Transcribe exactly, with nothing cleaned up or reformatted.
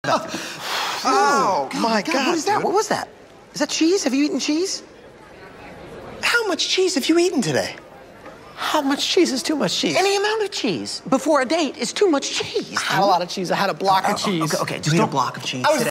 Oh, oh my God, God. What is that? Dude. What was that? Is that cheese? Have you eaten cheese? How much cheese have you eaten today? How much cheese is too much cheese? Any amount of cheese before a date is too much cheese. I had a lot of cheese. I had a block oh, of cheese. Okay, okay, just a block of cheese today.